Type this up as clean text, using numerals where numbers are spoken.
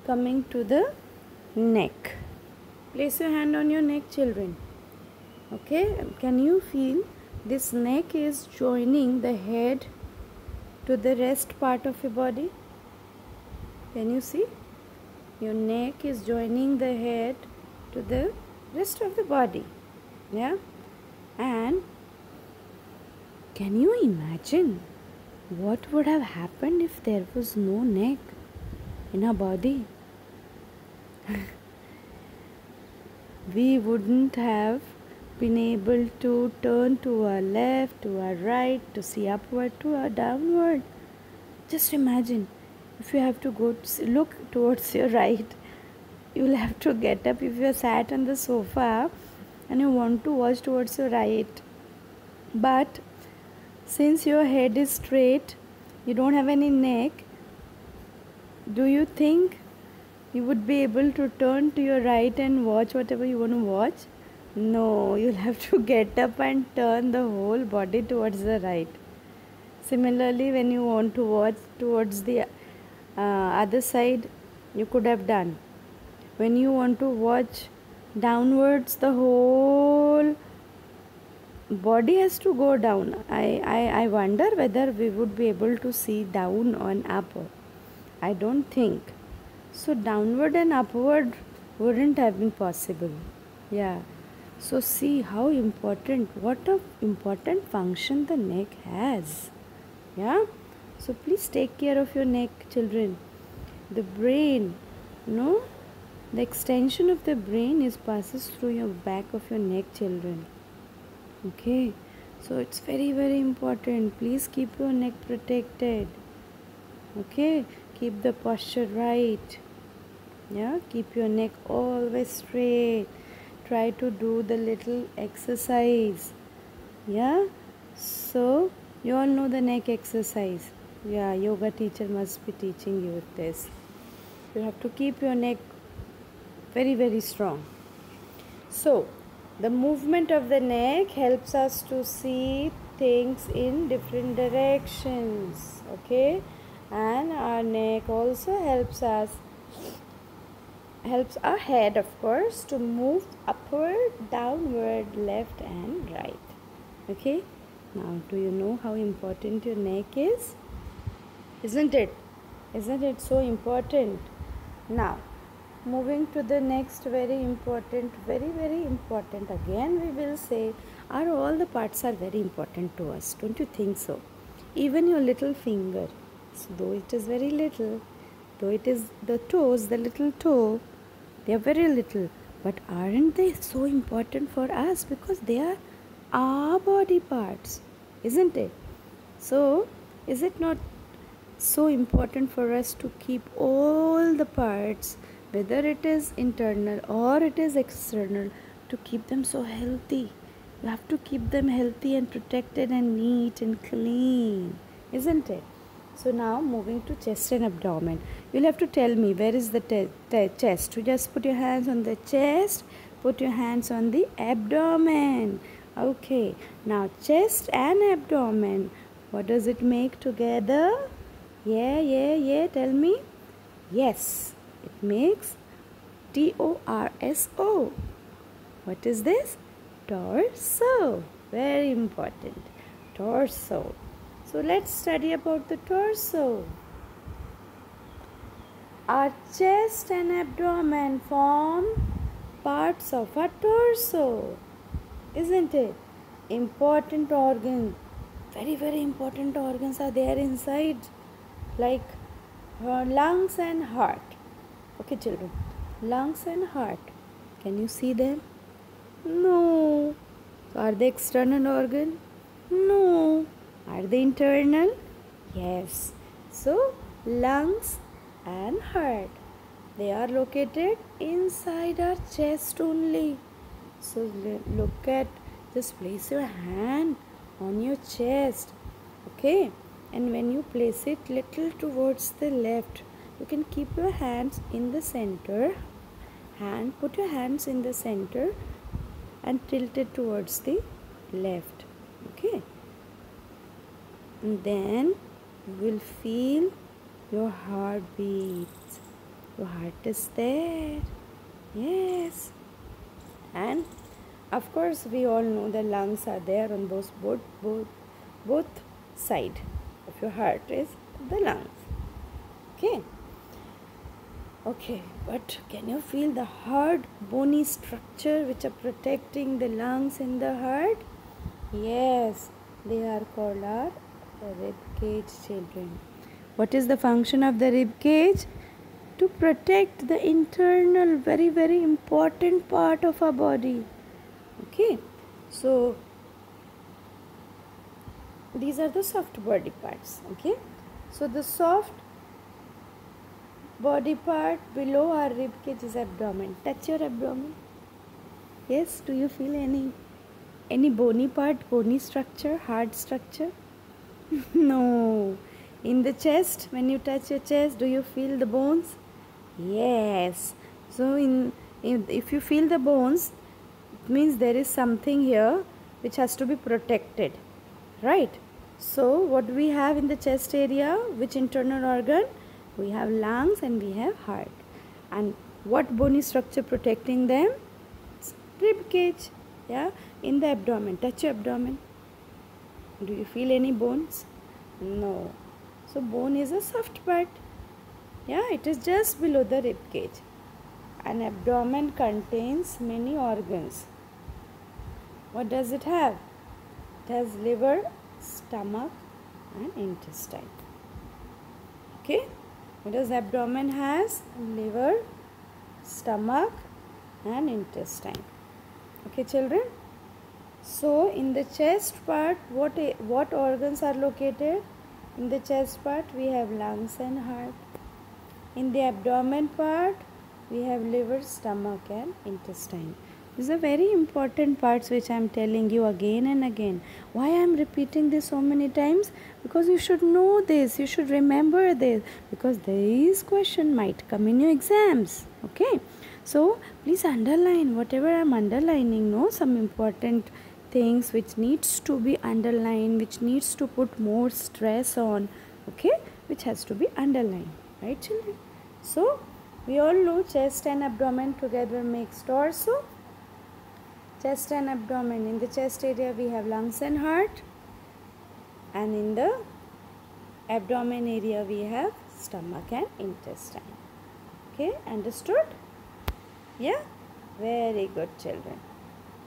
coming to the neck. Place your hand on your neck, children. Okay, can you feel this neck is joining the head to the rest part of your body? Can you see? Your neck is joining the head to the rest of the body. Yeah? And can you imagine what would have happened if there was no neck in our body? We wouldn't have been able to turn to our left, to our right, to see upward, to our downward. Just imagine if you have to look towards your right, you will have to get up. If you are sat on the sofa and you want to watch towards your right, but since your head is straight, you don't have any neck, do you think you would be able to turn to your right and watch whatever you want to watch? No, you'll have to get up and turn the whole body towards the right. Similarly, when you want to watch towards the other side, you could have done. When you want to watch downwards, the whole body has to go down. I wonder whether we would be able to see down or up. I don't think. So downward and upward wouldn't have been possible. Yeah. So see how important, what a important function the neck has. Yeah. So please take care of your neck, children. The brain, the extension of the brain passes through your back of your neck, children. Okay. So it's very, very important. Please keep your neck protected. Okay. Keep the posture right. Yeah. Keep your neck always straight. Try to do the little exercise. Yeah. So you all know the neck exercise. Yeah, yoga teacher must be teaching you this. You have to keep your neck very, very strong. So the movement of the neck helps us to see things in different directions. Okay, and our neck also helps our head, of course, to move upward, downward, left and right. Okay, now do you know how important your neck is? Isn't it? Isn't it so important? Now, moving to the next very, very important. Again, we will say, all the parts are very important to us. Don't you think so? Even your little finger, so though it is very little, though it is the toes, the little toe, they are very little, but aren't they so important for us? Because they are our body parts, isn't it? So, is it not so important for us to keep all the parts, whether it is internal or it is external, to keep them so healthy? You have to keep them healthy and protected and neat and clean, isn't it? So now moving to chest and abdomen. You'll have to tell me where is the chest. You just put your hands on the chest, put your hands on the abdomen. Okay, now chest and abdomen, what does it make together? Yeah, tell me. Yes, it makes TORSO. What is this? Torso. Very important. Torso. So let's study about the torso. Our chest and abdomen form parts of our torso, isn't it? Important organ. Very, very important organs are there inside, like lungs and heart. Okay, children. Lungs and heart. Can you see them? No. Are they external organ? No. Are they internal? Yes. So, lungs and heart, they are located inside our chest only. So, look at, just place your hand on your chest. Okay. And when you place it little towards the left, you can keep your hands in the center. Put your hands in the center and tilt it towards the left. Okay. And then you will feel your heartbeat. Your heart is there. Yes. And of course we all know the lungs are there on both side of your heart is the lungs. Okay, but can you feel the hard bony structure which are protecting the lungs and the heart? Yes, they are called our rib cage, children. What is the function of the rib cage? To protect the internal, very important part of our body. Okay, so these are the soft body parts. Okay, so the soft body part below our rib cage is abdomen. Touch your abdomen. Yes, do you feel any bony part, bony structure, hard structure? No. In the chest, when you touch your chest, do you feel the bones? Yes. So if you feel the bones, it means there is something here which has to be protected, right? So what we have in the chest area, which internal organ? We have lungs and we have heart. And what bony structure protecting them? It's rib cage. Yeah, in the abdomen. Touch your abdomen. Do you feel any bones? No. So bone is a soft part. Yeah, it is just below the rib cage. An abdomen contains many organs. What does it have? It has liver, stomach and intestine. Okay. What does abdomen has? Liver, stomach and intestine. Okay, children. So in the chest part, what organs are located? In the chest part, we have lungs and heart. In the abdomen part, we have liver, stomach and intestine. These are very important parts which I am telling you again and again. Why I am repeating this so many times? Because you should know this, you should remember this, because this question might come in your exams. Okay, so please underline whatever I am underlining. No, some important things which needs to be underlined, which needs to put more stress on. Okay, which has to be underlined, right, children? So we all know chest and abdomen together makes torso. Chest and abdomen. In the chest area we have lungs and heart, and in the abdomen area we have stomach and intestine. Okay, understood? Yeah, very good, children.